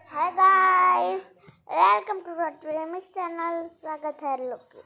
Hi guys, welcome to remix channel. स्वागत है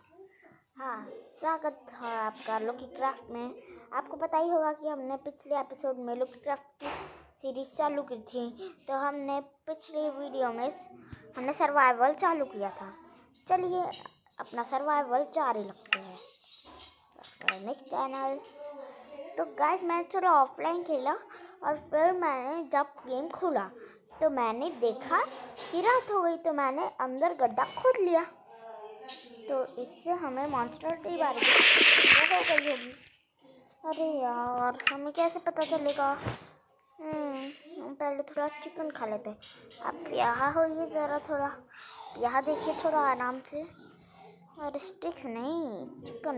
स्वागत है आपका लोकीक्राफ्ट में। आपको पता ही होगा कि हमने पिछले एपिसोड में लोकीक्राफ्ट की सीरीज चालू की थी। तो हमने पिछले वीडियो में हमने सर्वाइवल चालू किया था। चलिए अपना सर्वाइवल जारी रखते हैं रेमिक्स चैनल। तो गाइस मैंने थोड़ा ऑफलाइन खेला और फिर मैंने जब गेम खोला तो मैंने देखा कि रात हो गई, तो मैंने अंदर गड्ढा खोद लिया। तो इससे हमें मॉन्स्टर की बारी हो गई होगी। अरे यार, हमें कैसे पता चलेगा? हम पहले थोड़ा चिकन खा लेते। आप यहाँ होइए ज़रा, थोड़ा यहाँ देखिए थोड़ा आराम से। और स्टिक्स नहीं, चिकन।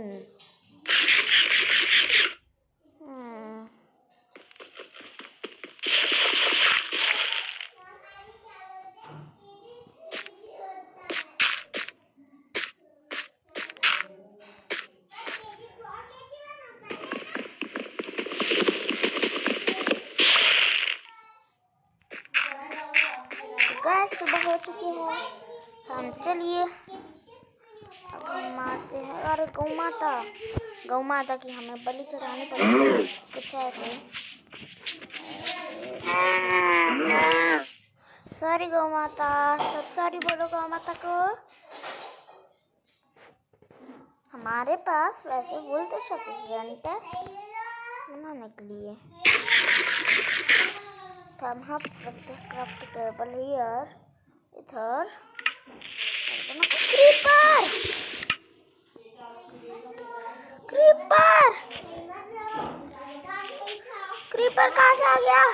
गैस सुबह हो चुकी है। हम चलिए अब हम मारते हैं। और गौ माता की हमें बलि चढ़ानी पड़ेगी। कुछ ऐसे। सॉरी गौ माता, सब सॉरी बोलो गौ माता को। हमारे पास वैसे बोल तो सफिशिएंट है बनाने के लिए। हम क्राफ्ट टेबल हियर इधर। क्रीपर कहाँ से आ गया?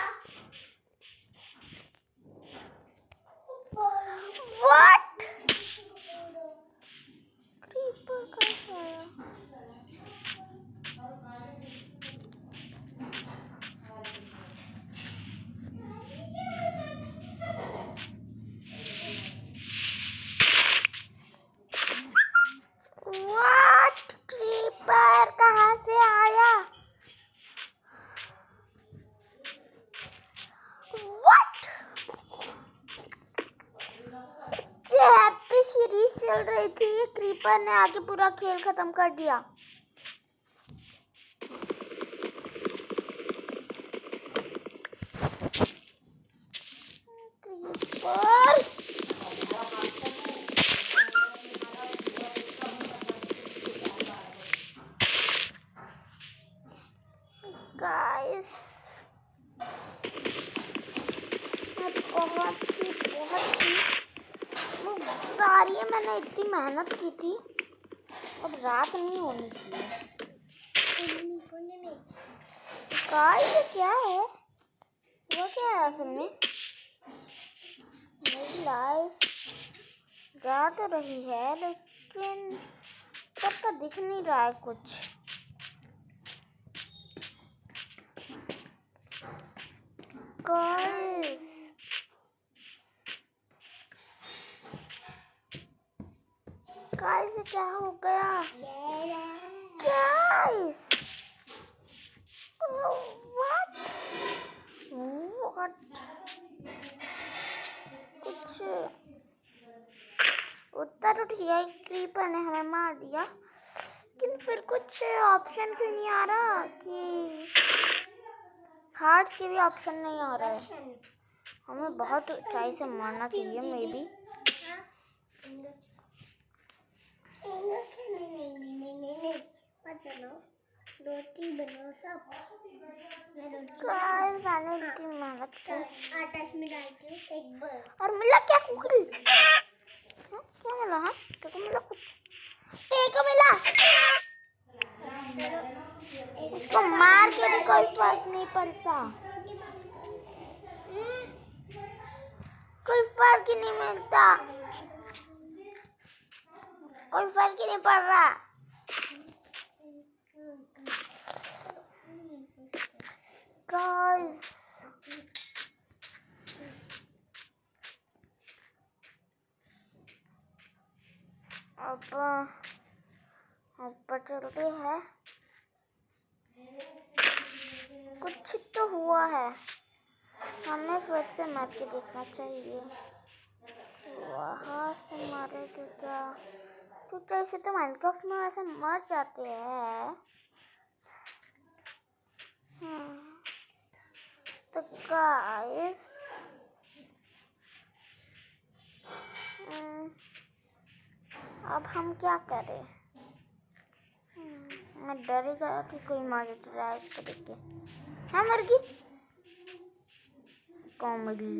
व्हाट? क्रीपर कहाँ से आया? व्हाट? क्रीपर कहाँ से आया? हैप्पी सीरीज चल रही थी, ये क्रीपर ने आके पूरा खेल खत्म कर दिया। गाइस बहुत सारी है, मैंने इतनी मेहनत की थी। अब रात नहीं होनी चाहिए। गाइस ये क्या है? वो क्या है असल में? मेरी लाइफ जा तो रही है लेकिन सबका दिख नहीं रहा है कुछ। गाइस गाइस क्या हो गया? गाइस व्हाट कुछ उत्तर उठ गया। क्रीपर ने हमें मार दिया, लेकिन फिर कुछ ऑप्शन क्यों नहीं आ रहा कि हार्ट के भी ऑप्शन नहीं आ रहा है। हमें बहुत ऊंचाई से मारना चाहिए मे बी। रोटी बनाओ सब। मैंने इतनी मेहनत की, आटा में डालती हूँ एक बार। और मिला क्या कुकिल? क्या मिला? हाँ तेरे को मिला कुछ? तेरे को मिला? उसको मार के भी कोई फर्क नहीं पड़ता, कोई फर्क ही नहीं मिलता, कोई फर्क ही नहीं पड़ रहा। गाइस अब चलते हैं। कुछ तो हुआ है। हमें फिर से मार के देखना चाहिए। वहाँ से मारे तो क्या, तो ऐसे तो माइनक्राफ्ट में वैसे मर जाते हैं। तो गाइस अब हम क्या करें? मैं डर गया कि कोई मार रहा है इसको देख के। हाँ मर गई। कॉमेडी।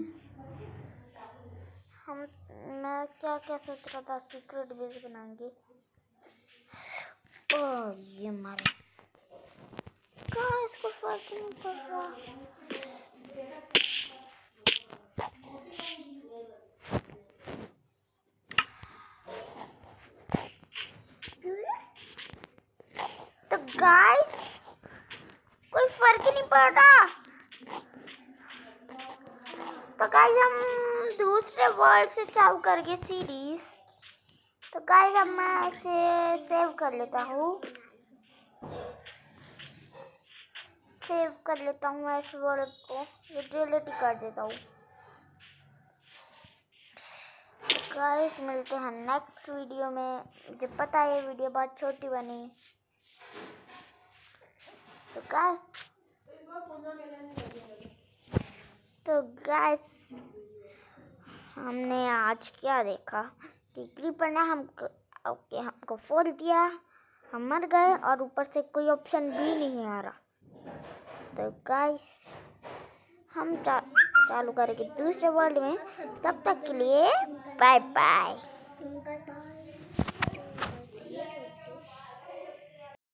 मैं क्या क्या सोच रहा था, सीक्रेट बेस बनाएंगे। ओह ये मारे। कहाँ इसको फर्क नहीं पड़ रहा। तो गाइस कोई फर्क ही नहीं पड़ रहा। तो गाइस हम दूसरे वर्ड से चालू करेंगे सीरीज। तो गाइस अब मैं इसे सेव कर लेता हूँ। इस वर्ड को, ये डिलीट कर देता हूँ। गाइस मिलते हैं नेक्स्ट वीडियो में। मुझे पता है ये वीडियो बहुत छोटी बनी। तो गाइस हमने आज क्या देखा कि क्रीपर ने हमको फोड़ दिया, हम मर गए और ऊपर से कोई ऑप्शन भी नहीं आ रहा। तो गाइस हम चालू करेंगे दूसरे वर्ल्ड में। तब तक के लिए बाय बाय।